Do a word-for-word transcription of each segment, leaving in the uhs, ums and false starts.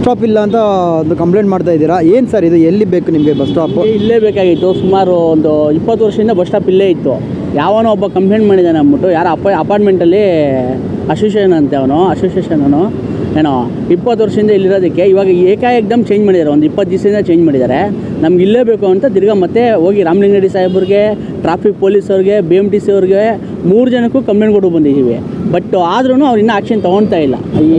Stop ಇಲ್ಲ ಅಂತ ಒಂದು ಕಂಪ್ಲೇಂಟ್ ಮಾಡ್ತಾ ಇದ್ದೀರಾ, ಏನು ಸರ್ ಇದು? ಎಲ್ಲಿ ಬೇಕು ನಿಮಗೆ ಬಸ್ ಸ್ಟಾಪ್? ಇಲ್ಲೇ ಬೇಕಾಗಿತ್ತು. ಸುಮಾರು ಒಂದು ಇಪ್ಪತ್ತು ವರ್ಷದಿಂದ ಬಸ್ ಸ್ಟಾಪ್ ಇಲ್ಲೇ ಇತ್ತು. ಯಾವನೋ ಒಬ್ಬ ಕಂಪ್ಲೇಂಟ್ ಮಾಡಿದ್ದಾನೆ ಅಂದ್ಬಿಟ್ಟು, ಯಾರೋ ಅಪ ಅಪಾರ್ಟ್ಮೆಂಟಲ್ಲಿ ಅಸೋಸಿಯೇಷನ್ ಅಂತೆ ಅವನು ಅಸೋಸಿಯೇಷನು ಏನೋ ಇಪ್ಪತ್ತು ವರ್ಷದಿಂದ ಇಲ್ಲಿರೋದಕ್ಕೆ ಇವಾಗ ಏಕಾಏಕ್ದಮ್ ಚೇಂಜ್ ಮಾಡಿದ್ದಾರೆ. ಒಂದು ಇಪ್ಪತ್ತು ದಿವಸದಿಂದ ಚೇಂಜ್ ಮಾಡಿದ್ದಾರೆ. ನಮ್ಗೆ ಇಲ್ಲೇ ಬೇಕು ಅಂತ ತಿರ್ಗಾ ಮತ್ತೆ ಹೋಗಿ ರಾಮಲಿಂಗರೆಡ್ಡಿ ಸಾಹೇಬ್ರಿಗೆ, ಟ್ರಾಫಿಕ್ ಪೊಲೀಸವ್ರಿಗೆ, ಬಿ ಎಮ್ ಟಿ ಸಿ ಅವ್ರಿಗೆ ಮೂರು ಜನಕ್ಕೂ ಕಂಪ್ಲೇಂಟ್ ಕೊಟ್ಟು ಬಂದಿದ್ದೀವಿ. ಬಟ್ ಆದ್ರೂ ಅವ್ರು ಇನ್ನೂ ಆ್ಯಕ್ಷನ್ ತೊಗೊಳ್ತಾ ಇಲ್ಲ. ಈ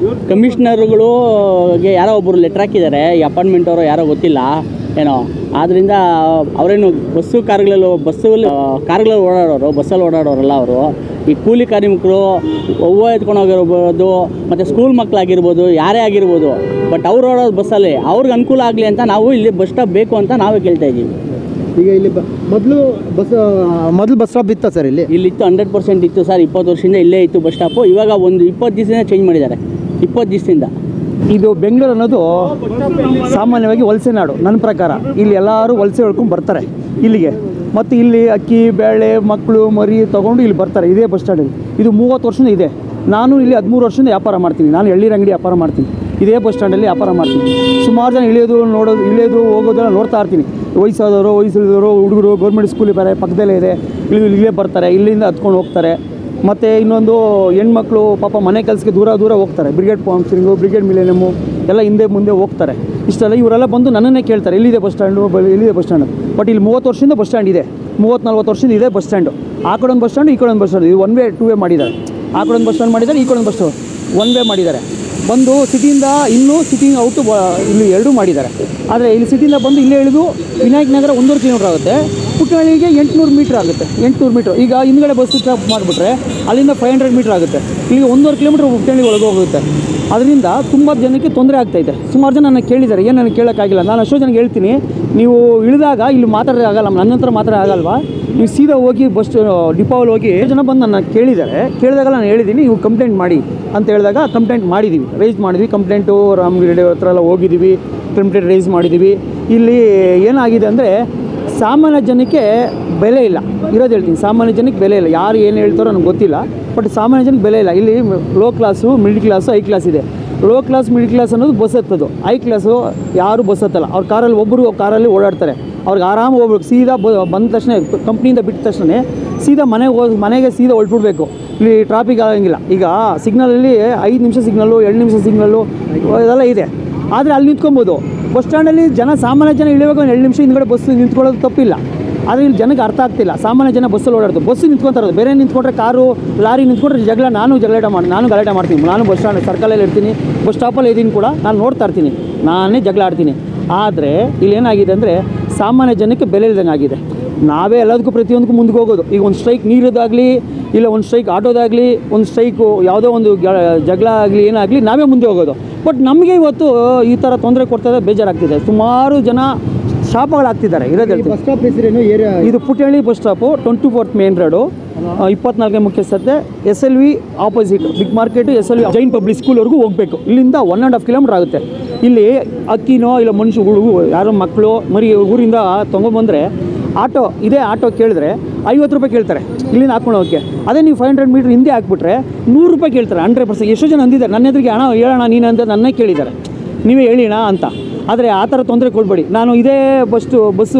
ಕಮಿಷ್ನರ್ಗಳಿಗೆ ಯಾರೋ ಒಬ್ಬರು ಲೆಟ್ರ್ ಹಾಕಿದ್ದಾರೆ, ಈ ಅಪಾರ್ಟ್ಮೆಂಟ್ ಅವರು ಯಾರೋ ಗೊತ್ತಿಲ್ಲ ಏನೋ. ಆದ್ದರಿಂದ ಅವರೇನು ಬಸ್ಸು ಕಾರ್ಗಳಲ್ಲಿ ಬಸ್ಸಲ್ಲಿ ಕಾರ್ಗಳಲ್ಲಿ ಓಡಾಡೋರು, ಬಸ್ಸಲ್ಲಿ ಓಡಾಡೋರಲ್ಲ ಅವರು. ಈ ಕೂಲಿ ಕಾರ್ಮಿಕರು, ಹೂವು ಎತ್ಕೊಂಡು ಹೋಗಿರ್ಬೋದು, ಮತ್ತು ಸ್ಕೂಲ್ ಮಕ್ಕಳಾಗಿರ್ಬೋದು, ಯಾರೇ ಆಗಿರ್ಬೋದು. ಬಟ್ ಅವ್ರು ಓಡೋದು ಬಸ್ಸಲ್ಲಿ ಅವ್ರಿಗೆ ಅನುಕೂಲ ಆಗಲಿ ಅಂತ ನಾವು ಇಲ್ಲಿ ಬಸ್ ಸ್ಟಾಪ್ ಬೇಕು ಅಂತ ನಾವೇ ಕೇಳ್ತಾ ಇದ್ದೀವಿ. ಈಗ ಇಲ್ಲಿ ಮೊದಲು ಬಸ್ ಮೊದಲು ಬಸ್ ಸ್ಟಾಪ್ ಇತ್ತಾ ಸರ್? ಇಲ್ಲಿ ಇಲ್ಲಿತ್ತು, ಹಂಡ್ರೆಡ್ ಪರ್ಸೆಂಟ್ ಇತ್ತು ಸರ್. ಇಪ್ಪತ್ತು ವರ್ಷದಿಂದ ಇಲ್ಲೇ ಇತ್ತು ಬಸ್ ಸ್ಟಾಪು. ಇವಾಗ ಒಂದು ಇಪ್ಪತ್ತು ದಿವಸದಿಂದ ಚೇಂಜ್ ಮಾಡಿದ್ದಾರೆ. ಇಪ್ಪತ್ತು ದಿವಸದಿಂದ ಇದು ಬೆಂಗಳೂರು ಅನ್ನೋದು ಸಾಮಾನ್ಯವಾಗಿ ವಲಸೆ ನಾಡು. ನನ್ನ ಪ್ರಕಾರ ಇಲ್ಲಿ ಎಲ್ಲರೂ ವಲಸೆ ಹೇಳ್ಕೊಂಡು ಬರ್ತಾರೆ ಇಲ್ಲಿಗೆ. ಮತ್ತು ಇಲ್ಲಿ ಅಕ್ಕಿ ಬೇಳೆ ಮಕ್ಕಳು ಮರಿ ತೊಗೊಂಡು ಇಲ್ಲಿ ಬರ್ತಾರೆ ಇದೇ ಬಸ್ ಸ್ಟ್ಯಾಂಡಲ್ಲಿ. ಇದು ಮೂವತ್ತು ವರ್ಷದಿಂದ ಇದೆ. ನಾನು ಇಲ್ಲಿ ಹದಿಮೂರು ವರ್ಷದಿಂದ ವ್ಯಾಪಾರ ಮಾಡ್ತೀನಿ. ನಾನು ಎಳ್ನೀರು ಅಂಗಡಿ ವ್ಯಾಪಾರ ಮಾಡ್ತೀನಿ. ಇದೇ ಬಸ್ ಸ್ಟ್ಯಾಂಡಲ್ಲಿ ವ್ಯಾಪಾರ ಮಾಡ್ತೀನಿ. ಸುಮಾರು ಜನ ಇಳಿಯೋದು ನೋಡೋದು ಇಳಿಯೋದು ಹೋಗೋದೆಲ್ಲ ನೋಡ್ತಾ ಇರ್ತೀನಿ. ವಯಸ್ಸಾದವರು, ವಯಸ್ಸಿದವರು, ಹುಡುಗರು, ಗೌರ್ಮೆಂಟ್ ಸ್ಕೂಲ್ ಇದ್ದಾರೆ, ಪಕ್ಕದಲ್ಲೇ ಇದೆ, ಇಳಿದು ಇಲ್ಲೇ ಬರ್ತಾರೆ, ಇಲ್ಲಿಂದ ಹತ್ಕೊಂಡು ಹೋಗ್ತಾರೆ. ಮತ್ತು ಇನ್ನೊಂದು ಹೆಣ್ಮಕ್ಳು ಪಾಪ ಮನೆ ಕೆಲಸಕ್ಕೆ ದೂರ ದೂರ ಹೋಗ್ತಾರೆ. ಬ್ರಿಗೇಡ್ ಕೌನ್ಸಿಲಿಂಗು, ಬ್ರಿಗೇಡ್ ಮಿಲೇನಿಯಮ್ಮು ಎಲ್ಲ ಹಿಂದೆ ಮುಂದೆ ಹೋಗ್ತಾರೆ. ಇಷ್ಟೆಲ್ಲ ಇವರೆಲ್ಲ ಬಂದು ನನ್ನನ್ನೇ ಕೇಳ್ತಾರೆ, ಎಲ್ಲಿದೆ ಬಸ್ ಸ್ಟ್ಯಾಂಡು, ಎಲ್ಲಿದೆ ಬಸ್ ಸ್ಟ್ಯಾಂಡು. ಬಟ್ ಇಲ್ಲಿ ಮೂವತ್ತು ವರ್ಷದಿಂದ ಬಸ್ ಸ್ಟ್ಯಾಂಡ್ ಇದೆ. ಮೂವತ್ತು ನಲ್ವತ್ತು ವರ್ಷದಿಂದ ಇದೆ ಬಸ್ ಸ್ಟ್ಯಾಂಡು. ಆ ಕಡೆ ಒಂದು ಬಸ್ ಸ್ಟ್ಯಾಂಡು, ಈ ಕಡೆ ಒಂದು ಬಸ್ ಸ್ಟ್ಯಾಂಡ್. ಇದು ಒನ್ ವೇ ಟೂ ವೇ ಮಾಡಿದ್ದಾರೆ. ಆ ಕಡೆ ಒಂದು ಬಸ್ ಸ್ಟ್ಯಾಂಡ್ ಮಾಡಿದ್ದಾರೆ, ಈ ಕಡೆ ಒಂದು ಬಸ್ ಸ್ಟ್ಯಾಂಡ್ ಒನ್ ವೇ ಮಾಡಿದ್ದಾರೆ. ಬಂದು ಸಿಟಿಯಿಂದ ಇನ್ನೂ ಸಿಟಿಯಿಂದ ಔಟು ಇಲ್ಲಿ ಎರಡೂ ಮಾಡಿದ್ದಾರೆ. ಆದರೆ ಇಲ್ಲಿ ಸಿಟಿಯಿಂದ ಬಂದು ಇಲ್ಲೇ ಇಳಿದು ವಿನಾಯಕ ನಗರ ಒಂದೂವರೆ ಕಿಲೋಮೀಟ್ರ್ ಆಗುತ್ತೆ. ಪುಟ್ಟಹಳ್ಳಿಗೆ ಎಂಟುನೂರು ಮೀಟ್ರ್ ಆಗುತ್ತೆ. ಎಂಟುನೂರು ಮೀಟ್ರ್ ಈಗ ಹಿಂದ್ಗಡೆ ಬಸ್ ಸ್ಟಾಪ್ ಮಾಡಿಬಿಟ್ರೆ ಅಲ್ಲಿಂದ ಫೈವ್ ಹಂಡ್ರೆಡ್ ಮೀಟ್ರ್ ಆಗುತ್ತೆ. ಇಲ್ಲಿಗೆ ಒಂದೂವರೆ ಕಿಲೋಮೀಟ್ರ್ ಪುಟ್ಟಹಳ್ಳಿ ಒಳಗೆ ಹೋಗುತ್ತೆ. ಅದರಿಂದ ತುಂಬ ಜನಕ್ಕೆ ತೊಂದರೆ ಆಗ್ತಾಯಿದೆ. ಸುಮಾರು ಜನ ನನಗೆ ಕೇಳಿದ್ದಾರೆ, ಏನು ನನಗೆ ಕೇಳೋಕ್ಕಾಗಿಲ್ಲ. ನಾನು ಅಷ್ಟೋ ಜನಕ್ಕೆ ಹೇಳ್ತೀನಿ, ನೀವು ಇಳಿದಾಗ ಇಲ್ಲಿ ಮಾತಾಡೋಕ್ಕಾಗಲ್ಲ, ನನ್ನ ಹತ್ರ ಮಾತಾಡೋಕ್ಕಾಗಲ್ವಾ, ನೀವು ಸೀದಾ ಹೋಗಿ ಬಸ್ ಡಿಪೋಲ್ಲಿ ಹೋಗಿ ಜನ ಬಂದು ನನ್ನ ಕೇಳಿದ್ದಾರೆ. ಕೇಳಿದಾಗ ನಾನು ಹೇಳಿದ್ದೀನಿ, ನೀವು ಕಂಪ್ಲೇಂಟ್ ಮಾಡಿ ಅಂತ ಹೇಳಿದಾಗ ಕಂಪ್ಲೇಂಟ್ ಮಾಡಿದ್ದೀವಿ, ರೈಸ್ ಮಾಡಿದ್ವಿ. ಕಂಪ್ಲೇಂಟು ರಾಮಲಿಂಗರೆಡ್ಡಿ ಹತ್ರ ಎಲ್ಲ ಹೋಗಿದ್ದೀವಿ, ಕಂಪ್ಲೇಂಟ್ ರೈಸ್ ಮಾಡಿದ್ದೀವಿ. ಇಲ್ಲಿ ಏನಾಗಿದೆ ಅಂದರೆ ಸಾಮಾನ್ಯ ಜನಕ್ಕೆ ಬೆಲೆ ಇಲ್ಲ. ಇರೋದು ಹೇಳ್ತೀನಿ, ಸಾಮಾನ್ಯ ಜನಕ್ಕೆ ಬೆಲೆ ಇಲ್ಲ. ಯಾರು ಏನು ಹೇಳ್ತಾರೋ ನನಗೆ ಗೊತ್ತಿಲ್ಲ. ಬಟ್ ಸಾಮಾನ್ಯ ಜನಕ್ಕೆ ಬೆಲೆ ಇಲ್ಲ. ಇಲ್ಲಿ low class, middle class, high class ಇದೆ. ಲೋ ಕ್ಲಾಸ್ ಮಿಡ್ಲ್ ಕ್ಲಾಸ್ ಅನ್ನೋದು ಬಸ್ ಹತ್ತೋದು. ಹೈ ಕ್ಲಾಸು ಯಾರು ಬಸ್ ಹತ್ತಲ್ಲ. ಅವ್ರ ಕಾರಲ್ಲಿ ಒಬ್ಬರು ಕಾರಲ್ಲಿ ಓಡಾಡ್ತಾರೆ. ಅವ್ರಿಗೆ ಆರಾಮ ಹೋಗ್ಬೇಕು. ಸೀದಾ ಬಂದ ತಕ್ಷಣ ಕಂಪ್ನಿಯಿಂದ ಬಿಟ್ಟ ತಕ್ಷಣ ಸೀದಾ ಮನೆಗೆ ಹೋಗಿ ಮನೆಗೆ ಸೀದಾ ಹೊಲ್ಟ್ಬಿಡ್ಬೇಕು. ಇಲ್ಲಿ ಟ್ರಾಫಿಕ್ ಆಗಂಗಿಲ್ಲ. ಈಗ ಸಿಗ್ನಲಲ್ಲಿ ಐದು ನಿಮಿಷ ಸಿಗ್ನಲ್ಲು, ಎರಡು ನಿಮಿಷ ಸಿಗ್ನಲ್ಲು ಇದೆಲ್ಲ ಇದೆ. ಆದರೆ ಅಲ್ಲಿ ನಿಂತ್ಕೊಬೋದು. ಬಸ್ ಸ್ಟ್ಯಾಂಡಲ್ಲಿ ಜನ ಸಾಮಾನ್ಯ ಜನ ಇಳಿವಾಗ ಒಂದು ಎರಡು ನಿಮಿಷ ಹಿಂದ್ಗಡೆ ಬಸ್ ನಿಂತ್ಕೊಳ್ಳೋದು ತಪ್ಪಿಲ್ಲ. ಆದರೆ ಇಲ್ಲಿ ಜನಕ್ಕೆ ಅರ್ಥ ಆಗ್ತಿಲ್ಲ. ಸಾಮಾನ್ಯ ಜನ ಬಸ್ಸಲ್ಲಿ ಓಡಾಡ್ತು, ಬಸ್ಸು ನಿಂತ್ಕೊತಾರೋದು. ಬೇರೆ ನಿಂತ್ಕೊಂಡ್ರೆ ಕಾರು ಲಾರಿ ನಿಂತ್ಕೊಂಡ್ರೆ ಜಗಳ. ನಾನು ಜಗಳಾಟ ಮಾಡಿ ನಾನು ಗಲಾಟೆ ಮಾಡ್ತೀನಿ. ನಾನು ಬಸ್ ಸ್ಟ್ಯಾಂಡ್ ಸರ್ಕಲಲ್ಲಿ ಇರ್ತೀನಿ, ಬಸ್ ಸ್ಟಾಪಲ್ಲಿ ಇದ್ದೀನಿ ಕೂಡ, ನಾನು ನೋಡ್ತಾ ಇರ್ತೀನಿ, ನಾನೇ ಜಗಳ ಆಡ್ತೀನಿ. ಆದರೆ ಇಲ್ಲೇನಾಗಿದೆ ಅಂದರೆ ಸಾಮಾನ್ಯ ಜನಕ್ಕೆ ಬೆಲೆ ಇಲ್ದಂಗೆ ಆಗಿದೆ. ನಾವೇ ಎಲ್ಲದಕ್ಕೂ ಪ್ರತಿಯೊಂದಕ್ಕೂ ಮುಂದಕ್ಕೆ ಹೋಗೋದು. ಈಗ ಒಂದು ಸ್ಟ್ರೈಕ್ ನೀರೋದಾಗಲಿ, ಇಲ್ಲ ಒಂದು ಸ್ಟ್ರೈಕ್ ಆಟೋದಾಗಲಿ, ಒಂದು ಸ್ಟ್ರೈಕು ಯಾವುದೋ ಒಂದು ಜಗಳ ಆಗಲಿ, ಏನಾಗಲಿ ನಾವೇ ಮುಂದೆ ಹೋಗೋದು. ಬಟ್ ನಮಗೆ ಇವತ್ತು ಈ ಥರ ತೊಂದರೆ ಕೊಡ್ತಾ ಬೇಜಾರಾಗ್ತಿದೆ. ಸುಮಾರು ಜನ ಶಾಪಗಳಾಗ್ತಿದ್ದಾರೆ. ಇರೋದು ಬಸ್ ಸ್ಟಾಪ್ ಹೆಸರೇನು? ಏರಿಯಾ ಇದು Puttahalli bus stop, twenty fourth main road, ಇಪ್ಪತ್ನಾಲ್ಕನೇ ಮುಖ್ಯ ರಸ್ತೆ, S L V opposite big market, S L V Jain public ಸ್ಕೂಲ್ವರೆಗೂ ಹೋಗಬೇಕು. ಇಲ್ಲಿಂದ ಒನ್ ಆ್ಯಂಡ್ ಹಾಫ್ ಕಿಲೋಮೀಟ್ರ್ ಆಗುತ್ತೆ. ಇಲ್ಲಿ ಅಕ್ಕಿನೋ ಇಲ್ಲ ಮನುಷ್ಯಗಳು ಯಾರೋ ಮಕ್ಕಳು ಮರಿ ಊರಿಂದ ತೊಗೊಂಬಂದರೆ ಆಟೋ ಇದೇ ಆಟೋ ಕೇಳಿದ್ರೆ ಐವತ್ತು ರೂಪಾಯಿ ಕೇಳ್ತಾರೆ ಇಲ್ಲಿಂದ ಹಾಕ್ಕೊಂಡು ಹೋಗೋಕ್ಕೆ. ಅದೇ ನೀವು ಫೈವ್ ಹಂಡ್ರೆಡ್ ಮೀಟ್ರ್ ಹಿಂದೆ ಹಾಕ್ಬಿಟ್ರೆ ನೂರು ರೂಪಾಯಿ ಕೇಳ್ತಾರೆ. ಹಂಡ್ರೆಡ್ ಪರ್ಸೆಂಟ್ ಎಷ್ಟೋ ಜನ ಅಂದಿದ್ದಾರೆ ನನ್ನ ಎದುರಿಗೆ, ಹಣ ಹೇಳೋಣ ನೀನು ಅಂತ ನನ್ನೇ ಕೇಳಿದ್ದಾರೆ, ನೀವೇ ಹೇಳಿಣ ಅಂತ. ಆದರೆ ಆ ಥರ ತೊಂದರೆ ಕೊಡಬೇಡಿ. ನಾನು ಇದೇ ಬಸ್ಸು ಬಸ್ಸು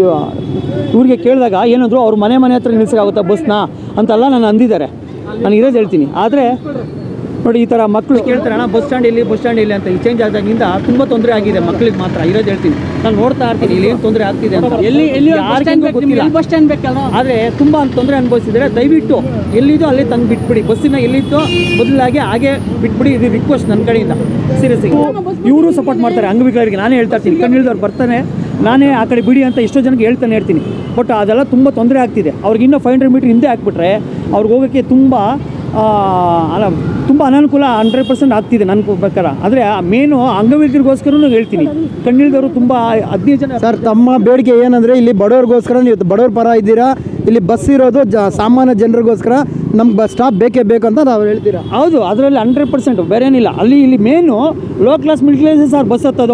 ಇವ್ರಿಗೆ ಕೇಳಿದಾಗ ಏನಂದ್ರು, ಅವ್ರ ಮನೆ ಮನೆ ಹತ್ರ ನಿಲ್ಸೋಕ್ಕಾಗುತ್ತಾ ಬಸ್ನ ಅಂತೆಲ್ಲ ನಾನು ಅಂದಿದ್ದಾರೆ. ನಾನು ಇರೋದು ಹೇಳ್ತೀನಿ. ಆದರೆ ನೋಡಿ, ಈ ಥರ ಮಕ್ಕಳು ಕೇಳ್ತಾರೆ, ಅಣ್ಣ ಬಸ್ ಸ್ಟ್ಯಾಂಡ್ ಇಲ್ಲಿ, ಬಸ್ ಸ್ಟ್ಯಾಂಡ್ ಇಲ್ಲಿ ಅಂತ. ಈ ಚೇಂಜ್ ಆದಾಗಿಂದ ತುಂಬ ತೊಂದರೆ ಆಗಿದೆ ಮಕ್ಕಳಿಗೆ ಮಾತ್ರ. ಇರೋದು ಹೇಳ್ತೀನಿ, ನಾನು ನೋಡ್ತಾ ಇರ್ತೀನಿ ಇಲ್ಲಿ ಏನು ತೊಂದರೆ ಆಗ್ತಿದೆ ಅಂತ. ಎಲ್ಲಿ ಎಲ್ಲಿ ಗೊತ್ತಿಲ್ಲ, ಬಸ್ ಸ್ಟ್ಯಾಂಡ್ ಬೇಕಲ್ಲ. ಆದರೆ ತುಂಬ ತೊಂದರೆ ಅನುಭವಿಸಿದರೆ ದಯವಿಟ್ಟು ಎಲ್ಲಿದ್ದು ಅಲ್ಲಿ ತಂದು ಬಿಟ್ಬಿಡಿ. ಬಸ್ಸಿನ ಎಲ್ಲಿದ್ದು ಬದಲಾಗಿ ಹಾಗೆ ಬಿಟ್ಬಿಡಿ. ಇದು ರಿಕ್ವೆಸ್ಟ್ ನನ್ನ ಕಡೆಯಿಂದ. ಸೀರಿಯಸ್ ಆಗಿ ಇವರು ಸಪೋರ್ಟ್ ಮಾಡ್ತಾರೆ ಅಂಗವಿಕಲರಿಗೆ. ನಾನೇ ಹೇಳ್ತಾ ಇರ್ತೀನಿ, ಕಣ್ಣಿಲ್ದವ್ರು ಬರ್ತಾನೆ, ನಾನೇ ಆ ಕಡೆ ಬಿಡಿ ಅಂತ ಎಷ್ಟೋ ಜನಕ್ಕೆ ಹೇಳ್ತಾನೆ ಇರ್ತೀನಿ. ಬಟ್ ಅದೆಲ್ಲ ತುಂಬ ತೊಂದರೆ ಆಗ್ತಿದೆ. ಅವ್ರಿಗೆ ಇನ್ನೂ ಫೈವ್ ಹಂಡ್ರೆಡ್ ಮೀಟ್ರ್ ಹಿಂದೆ ಹಾಕ್ಬಿಟ್ರೆ ಅವ್ರಿಗೆ ಹೋಗೋಕ್ಕೆ ತುಂಬ ಅಲ್ಲ ತುಂಬ ಅನಾನುಕೂಲ ಹಂಡ್ರೆಡ್ ಪರ್ಸೆಂಟ್ ಆಗ್ತಿದೆ ನನ್ನ ಪ್ರಕಾರ. ಆದರೆ ಮೇನು ಅಂಗವಿಕಲರಿಗೋಸ್ಕರನೂ ಹೇಳ್ತೀನಿ, ಕಣ್ಣಿಲ್ದವರು ತುಂಬ ಹದಿನೈದು ಜನ. ಸರ್, ತಮ್ಮ ಬೇಡಿಕೆ ಏನಂದರೆ ಇಲ್ಲಿ ಬಡವ್ರಿಗೋಸ್ಕರ ನೀವು ಬಡವ್ರ ಪರ ಇದ್ದೀರಾ. ಇಲ್ಲಿ ಬಸ್ ಇರೋದು ಜ ಸಾಮಾನ್ಯ ಜನರಿಗೋಸ್ಕರ. ನಮ್ಗೆ ಬಸ್ ಸ್ಟಾಪ್ ಬೇಕೇ ಬೇಕಂತ ನಾವು ಹೇಳ್ತೀರಾ? ಹೌದು, ಅದರಲ್ಲಿ ಹಂಡ್ರೆಡ್ ಪರ್ಸೆಂಟ್ ಬೇರೇನಿಲ್ಲ. ಅಲ್ಲಿ ಇಲ್ಲಿ main low class middle class sir bus ಹತ್ತೋದು.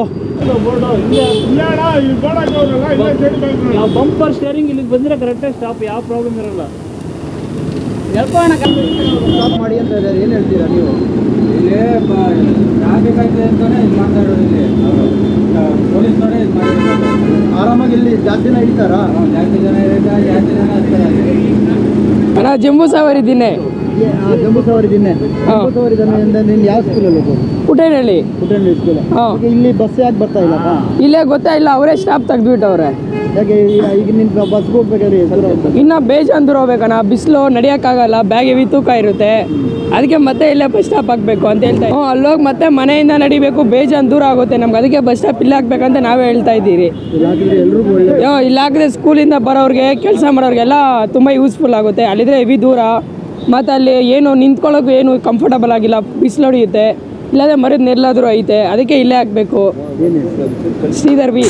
ಬಂಪರ್ ಸ್ಟೇರಿಂಗ್ ಇಲ್ಲಿಗೆ ಬಂದರೆ ಕರೆಕ್ಟಾಗಿ ಸ್ಟಾಪ್, ಯಾವ ಪ್ರಾಬ್ಲಮ್ ಇರೋಲ್ಲ. ಸ್ಟಾಪ್ ಮಾಡಿ ಅಂತ ಹೇಳಿದ್ರೆ ಏನು ಹೇಳ್ತೀರಾ ನೀವು? ಇಲ್ಲಿ ಟ್ರಾಫಿಕ್ ಆಯ್ತು ಅಂತಾನೆ ಇದು ಮಾತಾಡೋದು. ಇಲ್ಲಿ ಪೊಲೀಸ್ ನೋಡಿ ಇದು ಮಾಡಿ ಆರಾಮಾಗಿ ಇಲ್ಲಿ ಜಾಸ್ತಿ ಜನ ಹಿಡಿತಾರಾ? ಜಾಸ್ತಿ ಜನ ಇರುತ್ತೆ, ಜಾಸ್ತಿ ಜನ ಹಚ್ತಾರೆ. ಅಣ್ಣ ಜಂಬೂ ಸವಾರಿ ದಿನೇ ಜಂಬೂ ಸವಾರಿ ದಿನೇ ಜಂಬೂ ಸವಾರಿ ದಿನ ನೀನು ಯಾವ ಸ್ಕೂಲಲ್ಲಿ ಹೋಗು? ಪುಟೇನಹಳ್ಳಿ ಪುಟ್ಟಣ್ಣ ಸ್ಕೂಲ್. ಹಾಂ. ಇಲ್ಲಿ ಬಸ್ ಯಾಕೆ ಬರ್ತಾ ಇಲ್ಲಪ್ಪ? ಇಲ್ಲೇ ಗೊತ್ತಾ ಇಲ್ಲ, ಅವರೇ ಸ್ಟಾಪ್ ತೆಗ್ದುಬಿಟ್ಟವ್ರೆ. ಯಾಕೆ ಈಗ ಈಗ ನಿನ್ನ ಬಸ್ಗೆ ಹೋಗ್ಬೇಕಾದ್ರೆ ಎದುರು ಹೋಗ್ಬೇಕು. ಇನ್ನು ಬೇಜಾನ್ ದೂರ ಹೋಗ್ಬೇಕಣ್ಣ, ಬಿಸಿಲು ನಡೆಯೋಕ್ಕಾಗಲ್ಲ, ಬ್ಯಾಗ್ ಹೆವಿ ತೂಕ ಇರುತ್ತೆ. ಅದಕ್ಕೆ ಮತ್ತೆ ಇಲ್ಲೇ ಬಸ್ ಸ್ಟಾಪ್ ಹಾಕಬೇಕು ಅಂತ ಹೇಳ್ತಾ ಹ್ಞೂ ಅಲ್ಲೋಗಿ ಮತ್ತೆ ಮನೆಯಿಂದ ನಡಿಬೇಕು, ಬೇಜಾನ್ ದೂರ ಆಗುತ್ತೆ ನಮ್ಗೆ. ಅದಕ್ಕೆ ಬಸ್ ಸ್ಟಾಪ್ ಇಲ್ಲೇ ಹಾಕ್ಬೇಕಂತ ನಾವೇ ಹೇಳ್ತಾ ಇದ್ದೀರಿ. ಇಲ್ಲಾಕಿದ್ರೆ ಎಲ್ರಿಗೂ ಒಳ್ಳೆ ಯೋ ಇಲ್ಲ ಹಾಕಿದ್ರೆ ಸ್ಕೂಲಿಂದ ಬರೋರಿಗೆ ಕೆಲಸ ಮಾಡೋರಿಗೆಲ್ಲ ತುಂಬ ಯೂಸ್ಫುಲ್ ಆಗುತ್ತೆ. ಅಲ್ಲಿದ್ರೆ ಹೆವಿ ದೂರ, ಮತ್ತು ಅಲ್ಲಿ ಏನು ನಿಂತ್ಕೊಳ್ಳೋಕೆ ಏನು ಕಂಫರ್ಟಬಲ್ ಆಗಿಲ್ಲ, ಬಿಸಿಲು ಹೊಡೆಯುತ್ತೆ. ಇಲ್ಲಾಂದರೆ ಮರದ ನೆರಳಾದರೂ ಐತೆ, ಅದಕ್ಕೆ ಇಲ್ಲೇ ಹಾಕಬೇಕು. ಶ್ರೀಧರ್ ಬಿ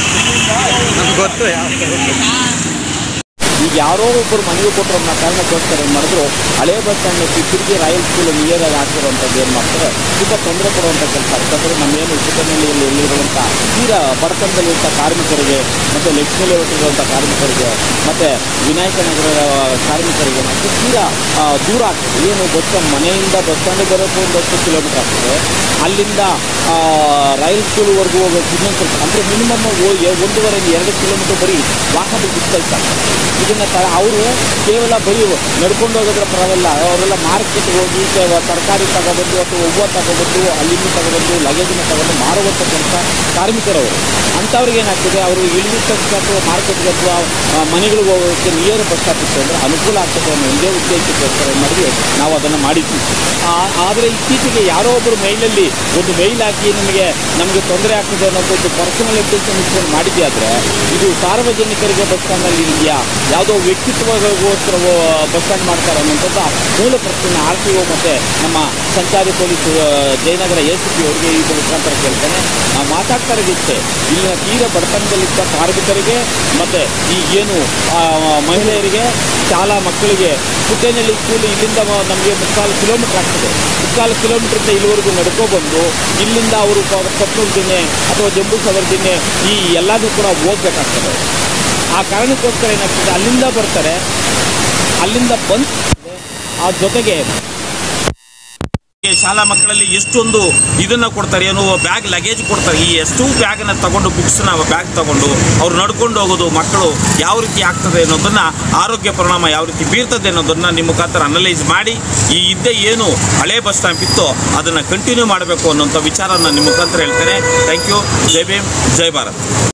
ಈಗ ಯಾರೋ ಒಬ್ಬರು ಮನೆಗೆ ಕೊಟ್ಟರು ಅನ್ನೋ ಕಾರಣಕ್ಕೋಸ್ಕರ ಏನು ಮಾಡಿದ್ರು, ಹಳೆ ಬಸ್ ಸ್ಟ್ಯಾಂಡ್ ತಿರುಗಿ ರಾಯಲ್ ಸ್ಕೂಲ್ ನಿಯರಾಗಿ ಹಾಕಿರುವಂಥದ್ದು ಏನು ಮಾಡ್ತಾರೆ, ತುಂಬ ತೊಂದರೆ ಕೊಡುವಂಥ ಕೆಲಸ. ಯಾಕಂದರೆ ನಮ್ಮೇನು ಚಿಕ್ಕನಹಳ್ಳಿಯಲ್ಲಿ ಎಲ್ಲಿರುವಂಥ ತೀರಾ ಬಡತನದಲ್ಲಿರುವಂಥ ಕಾರ್ಮಿಕರಿಗೆ, ಮತ್ತು ಲಕ್ಷ್ಮೀ ಲೇಔಟಿರುವಂಥ ಕಾರ್ಮಿಕರಿಗೆ, ಮತ್ತು ವಿನಾಯಕ ನಗರದ ಕಾರ್ಮಿಕರಿಗೆ ಮತ್ತು ತೀರಾ ದೂರ ಆಗ್ತದೆ. ಏನು ಬಸ್ ಮನೆಯಿಂದ ಬಸ್ ಸ್ಟ್ಯಾಂಡಿಗೆ ಬರೋಕ್ಕೆ ಒಂದು ಹತ್ತು ಕಿಲೋಮೀಟರ್ ಆಗ್ತದೆ, ಅಲ್ಲಿಂದ ರಾಯಲ್ ಸ್ಕೂಲ್ವರೆಗೂ ಹೋಗೋಕ್ಕೆ ಇನ್ನೊಂದು ಸ್ವಲ್ಪ ಅಂದರೆ ಮಿನಿಮಮ್ ಒಂದೂವರೆಯಿಂದ ಎರಡು ಕಿಲೋಮೀಟರ್ ಬರೀ ವಾಕಬಲ್ ಡಿಸ್ಟೆನ್ಸ್ ಆಗ್ತದೆ. ಇದನ್ನು ತ ಅವರು ಕೇವಲ ಬರೀ ನಡ್ಕೊಂಡು ಹೋಗೋದ್ರ ಪರವಲ್ಲ, ಅವರೆಲ್ಲ ಮಾರ್ಕೆಟ್ಗೆ ಹೋಗಿ ತರಕಾರಿ ತಗೊಬಂದು ಅಥವಾ ಹೂವು ತಗೊಬಂದು ಅಲ್ಲಿಂದ ತಗೊಬಂದು ಲಗೇಜನ್ನು ತಗೊಂಡು ಮಾರುವಂಥ ಕೆಲಸ ಕಾರ್ಮಿಕರವರು. ಅಂಥವ್ರಿಗೆ ಏನಾಗ್ತದೆ, ಅವರು ಇಳಿದ ತಕ್ಷಣ ಅಥವಾ ಮಾರ್ಕೆಟ್ಗೆ ಅಥವಾ ಮನೆಗಳಿಗೆ ಹೋಗೋಕ್ಕೆ ನಿಯರ್ ಬಸ್ ಸ್ಟಾಪ್ ಇತ್ತು ಅಂದರೆ ಅನುಕೂಲ ಆಗ್ತದೆ ಅನ್ನೋ ಇದೇ ಉದ್ದೇಶಕ್ಕೋಸ್ಕರ ಏನು ಮಾಡಿದ್ವಿ ನಾವು ಅದನ್ನು ಮಾಡಿದ್ವಿ. ಆದರೆ ಇತ್ತೀಚೆಗೆ ಯಾರೋ ಒಬ್ಬರು ಮೈಲಲ್ಲಿ ಒಂದು ಮೈಲ್ ಹಾಕಿ ನಮಗೆ ನಮಗೆ ತೊಂದರೆ ಆಗ್ತದೆ ಅನ್ನೋದು ಒಂದು ಪರ್ಸನಲ್ ಇಂಟೆನ್ಷನ್ ಇಟ್ಕೊಂಡು ಮಾಡಿದ್ದೆ. ಆದರೆ ಇದು ಸಾರ್ವಜನಿಕರಿಗೆ ಬಸ್ ಸ್ಟ್ಯಾಂಡಲ್ಲಿ ಇದೆಯಾ, ಯಾವುದೋ ವ್ಯಕ್ತಿತ್ವಗೋಸ್ಕರ ಬಸ್ ಸ್ಟ್ಯಾಂಡ್ ಮಾಡ್ತಾರೆ ಅನ್ನೋಂಥದ್ದು ಮೂಲ ಪ್ರಶ್ನೆ ಆರ್ ಟಿ ಒ ಮತ್ತು ನಮ್ಮ ಸಂಚಾರಿ police Jayanagar A C P ಅವರಿಗೆ ಈ ಮುಖಾಂತರ ಕೇಳ್ತಾನೆ. ನಾವು ಮಾತಾಡ್ತಾ ಇರೋದಿಷ್ಟೇ, ಇಲ್ಲಿನ ತೀರ ಬಡತನದಲ್ಲಿದ್ದ ಕಾರ್ಮಿಕರಿಗೆ ಮತ್ತು ಈ ಏನು ಮಹಿಳೆಯರಿಗೆ, ಶಾಲಾ ಮಕ್ಕಳಿಗೆ ಪುಟ್ಟೇನಹಳ್ಳಿ ಸ್ಕೂಲ್ ಇಲ್ಲಿಂದ ನಮಗೆ ಮುಕ್ಕಾಲು ಕಿಲೋಮೀಟ್ರ್ ಆಗ್ತದೆ. ಮುಕ್ಕಾಲು ಕಿಲೋಮೀಟ್ರಿಂದ ಇಲ್ಲಿವರೆಗೂ ನಡ್ಕೊಬಂದು ಇಲ್ಲಿಂದ ಅವರು ಕೊಪ್ಪಳೂರು ದಿನ್ನೆ ಅಥವಾ ಜಂಬೂ ಸವಾರಿ ದಿನ್ನೆ ಈ ಎಲ್ಲದೂ ಕೂಡ ಹೋಗ್ಬೇಕಾಗ್ತದೆ. ಆ ಕಾರಣಕ್ಕೋಸ್ಕರ ಏನಾಗ್ತದೆ, ಅಲ್ಲಿಂದ ಬರ್ತಾರೆ, ಅಲ್ಲಿಂದ ಬಂದು ಆ ಜೊತೆಗೆ ಶಾಲಾ ಮಕ್ಕಳಲ್ಲಿ ಎಷ್ಟೊಂದು ಇದನ್ನು ಕೊಡ್ತಾರೆ, ಏನು ಬ್ಯಾಗ್ ಲಗೇಜ್ ಕೊಡ್ತಾರೆ. ಈ ಎಷ್ಟು ಬ್ಯಾಗನ್ನು ತಗೊಂಡು ಬುಕ್ಸ್ನ ಬ್ಯಾಗ್ ತಗೊಂಡು ಅವ್ರು ನಡ್ಕೊಂಡು ಹೋಗೋದು ಮಕ್ಕಳು ಯಾವ ರೀತಿ ಆಗ್ತದೆ ಅನ್ನೋದನ್ನು, ಆರೋಗ್ಯ ಪರಿಣಾಮ ಯಾವ ರೀತಿ ಬೀರ್ತದೆ ಅನ್ನೋದನ್ನು ನಿಮ್ಮ ಮುಖಾಂತರ ಅನಲೈಸ್ ಮಾಡಿ ಈ ಇದ್ದೇ ಏನು ಹಳೆ ಬಸ್ ಸ್ಟಾಂಪ್ ಇತ್ತೋ ಅದನ್ನು ಕಂಟಿನ್ಯೂ ಮಾಡಬೇಕು ಅನ್ನೋಂಥ ವಿಚಾರನ ನಿಮ್ಮ ಮುಖಾಂತರ ಹೇಳ್ತೇನೆ. Thank you. ಜೈ ಭೀಮ್, ಜೈ ಭಾರತ್.